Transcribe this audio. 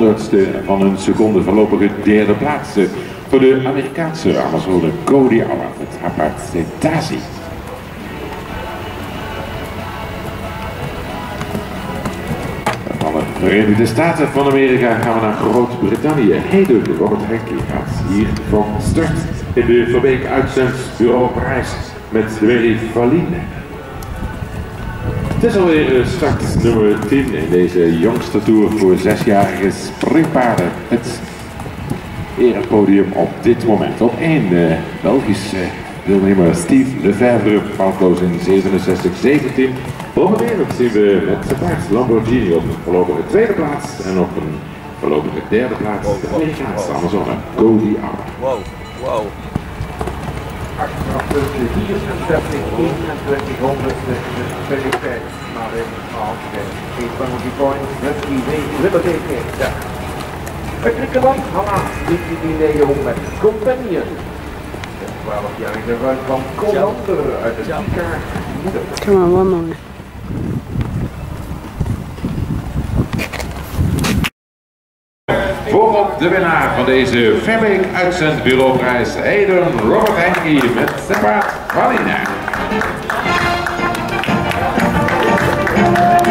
200ste van een seconde voorlopige derde plaats voor de Amerikaanse Amazone Cody Awa met Hapatsetasi. Van de Verenigde Staten van Amerika gaan we naar Groot-Brittannië. Heden Robert Henke gaat hier van start in de Verbeek uitzendsbureau Parijs met Mary Valine. Het is alweer start nummer 10 in deze jongste tour voor 6-jarige springpaarden. Het erepodium op dit moment. Op 1 Belgische deelnemer Steve Lefebvre, foutloos in 67-17. Promoverend zien we met zijn paard Lamborghini op een voorlopige tweede plaats en op een voorlopige derde plaats de Amerikaanse Amazone Cody Awa. Wow, wow. Achteraf de 64, 21 honderdste, de Philippijn, maar in geen penalty point, Husky W, Liberty ja. Het Griekenland, Hanna, 1900, Companion. De 12-jarige ruim van Colander uit de Tika Moeder. Come on, one more. Voorop de winnaar van deze Verbeek uitzendbureauprijs, Heden Robert Henke met zijn paard Valine.